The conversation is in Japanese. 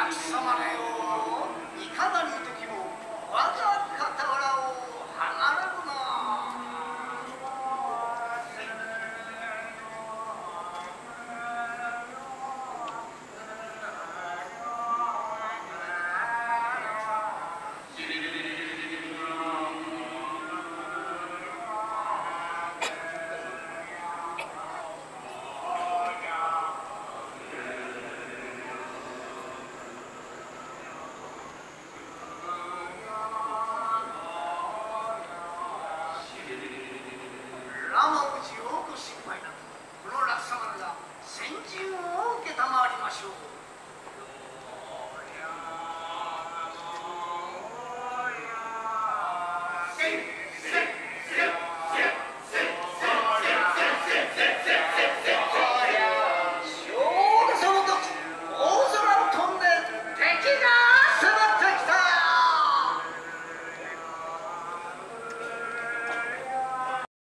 楽様のよういかなる時も我が傍らを離れるな。ラマウジよく心配なく、この落様ら先陣を受けたまわりましょう。